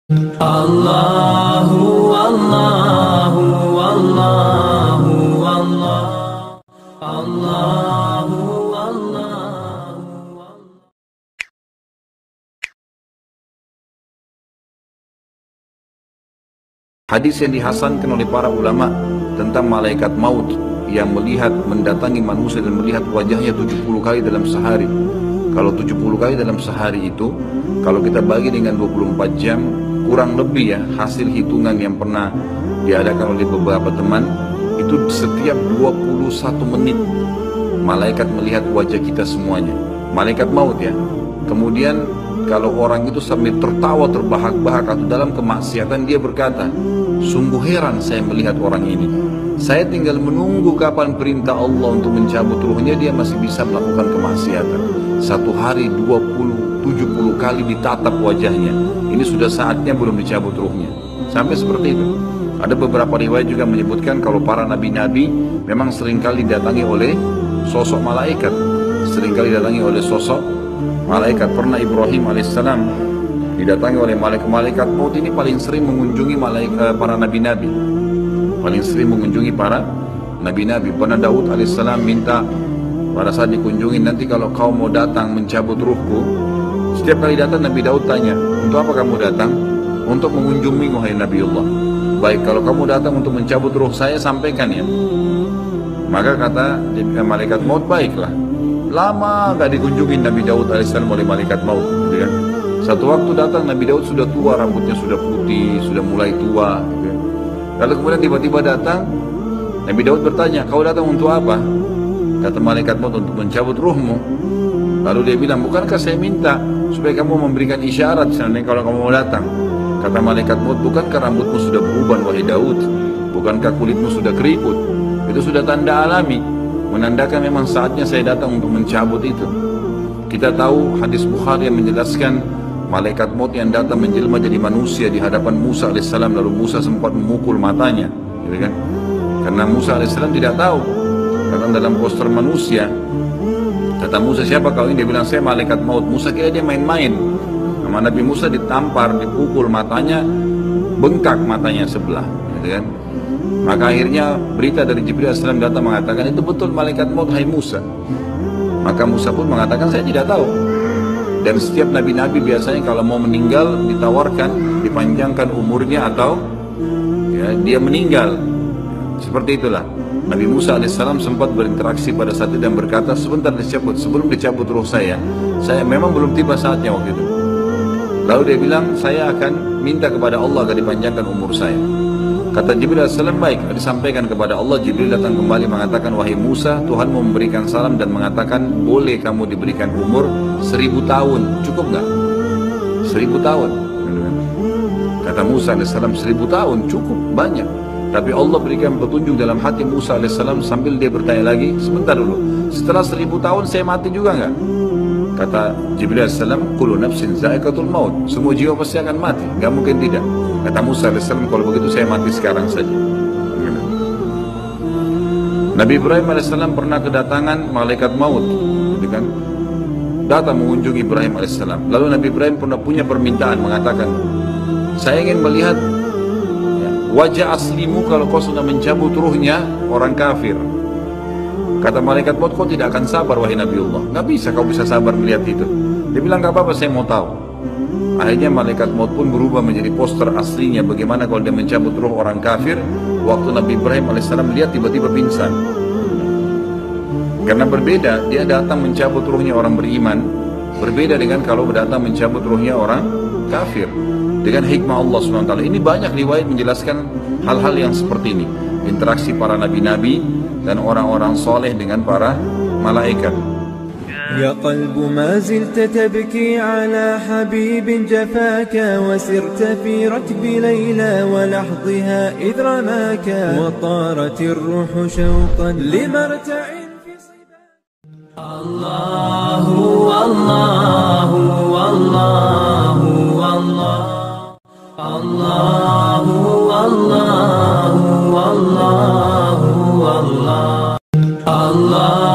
Allahu Allahu Allahu Allah Allahu Allahu. Hadis yang dihasankan oleh para ulama tentang malaikat maut yang melihat mendatangi manusia dan melihat wajahnya 70 kali dalam sehari. Kalau 70 kali dalam sehari itu, kalau kita bagi dengan 24 jam, kurang lebih ya hasil hitungan yang pernah diadakan oleh beberapa teman, itu setiap 21 menit malaikat melihat wajah kita semuanya. Malaikat maut ya. Kemudian kalau orang itu sampai tertawa terbahak-bahak atau dalam kemaksiatan, dia berkata, sungguh heran saya melihat orang ini. Saya tinggal menunggu kapan perintah Allah untuk mencabut ruhnya, dia masih bisa melakukan kemaksiatan. Satu hari 70 kali ditatap wajahnya. Ini sudah saatnya belum dicabut ruhnya. Sampai seperti itu. Ada beberapa riwayat juga menyebutkan kalau para nabi-nabi memang seringkali didatangi oleh sosok malaikat. Seringkali didatangi oleh sosok malaikat. Pernah Ibrahim alaihissalam didatangi oleh malaikat maut. Ini paling sering mengunjungi para nabi-nabi. Paling sering mengunjungi para nabi-nabi. Pernah Daud alaihissalam minta pada saat dikunjungi, nanti kalau kau mau datang mencabut ruhku, setiap kali datang Nabi Daud tanya, untuk apa kamu datang? Untuk mengunjungi wahai Nabiullah. Baik, kalau kamu datang untuk mencabut ruh saya, sampaikan ya. Maka kata malaikat maut, baiklah. Lama gak dikunjungi Nabi Daud alaihissalam oleh malaikat maut, gitu kan? Satu waktu datang Nabi Daud sudah tua, rambutnya sudah putih, sudah mulai tua, gitu kan? Lalu kemudian tiba-tiba datang Nabi Daud bertanya, kau datang untuk apa? Kata malaikat maut, untuk mencabut ruhmu. Lalu dia bilang, bukankah saya minta supaya kamu memberikan isyarat seandainya kalau kamu mau datang? Kata malaikat maut, bukankah rambutmu sudah beruban wahai Daud? Bukankah kulitmu sudah keriput? Itu sudah tanda alami, menandakan memang saatnya saya datang untuk mencabut itu. Kita tahu hadis Bukhari yang menjelaskan malaikat maut yang datang menjelma jadi manusia di hadapan Musa alaihissalam, lalu Musa sempat memukul matanya, gitu kan? Karena Musa alaihissalam tidak tahu, karena dalam poster manusia. Kata Musa, siapa kau ini? Dia bilang, saya malaikat maut. Musa kira dia main-main. Sama Nabi Musa ditampar, dipukul matanya, bengkak matanya sebelah, gitu kan? Maka akhirnya berita dari Jibril AS datang mengatakan, itu betul malaikat maut hai Musa. Maka Musa pun mengatakan, saya tidak tahu. Dan setiap nabi-nabi biasanya kalau mau meninggal ditawarkan dipanjangkan umurnya atau ya, dia meninggal. Seperti itulah. Nabi Musa alaihissalam sempat berinteraksi pada saat itu dan berkata, sebentar dicabut, sebelum dicabut ruh saya memang belum tiba saatnya waktu itu. Lalu dia bilang, saya akan minta kepada Allah agar dipanjangkan umur saya. Kata Jibril alaihissalam, baik, disampaikan kepada Allah. Jibril datang kembali mengatakan, wahai Musa, Tuhan mau memberikan salam dan mengatakan, boleh kamu diberikan umur 1000 tahun, cukup nggak? 1000 tahun. Kata Musa alaihissalam, 1000 tahun cukup, banyak. Tapi Allah berikan petunjuk dalam hati Musa alaihissalam sambil dia bertanya lagi, sebentar dulu, setelah 1000 tahun saya mati juga nggak? Kata Jibril alaihissalam, kullu nafsin za'iqatul maut, semua jiwa pasti akan mati, nggak mungkin tidak. Kata Musa alaihissalam, kalau begitu saya mati sekarang saja. Nabi Ibrahim alaihissalam pernah kedatangan malaikat maut, gitu kan? Datang mengunjungi Ibrahim alaihissalam. Lalu Nabi Ibrahim pernah punya permintaan, mengatakan, saya ingin melihat wajah aslimu kalau kau sudah mencabut ruhnya orang kafir. Kata malaikat maut, kau tidak akan sabar wahai Nabiullah. Gak bisa kau bisa sabar melihat itu. Dia bilang, gak apa-apa, saya mau tahu. Akhirnya malaikat maut pun berubah menjadi poster aslinya bagaimana kalau dia mencabut ruh orang kafir. Waktu Nabi Ibrahim alaihissalam lihat, tiba-tiba pingsan. Karena berbeda, dia datang mencabut ruhnya orang beriman, berbeda dengan kalau datang mencabut ruhnya orang kafir. Dengan hikmah Allah SWT. Ini banyak riwayat menjelaskan hal-hal yang seperti ini. Interaksi para nabi-nabi dan orang-orang soleh dengan para malaikat. يا قلب ما زلت تبكي على حبيب جفاك وسرت في ركب ليلى ولحظها إذ رماك وطارت الروح شوقا لمرتع في صباك الله والله والله والله الله والله والله والله الله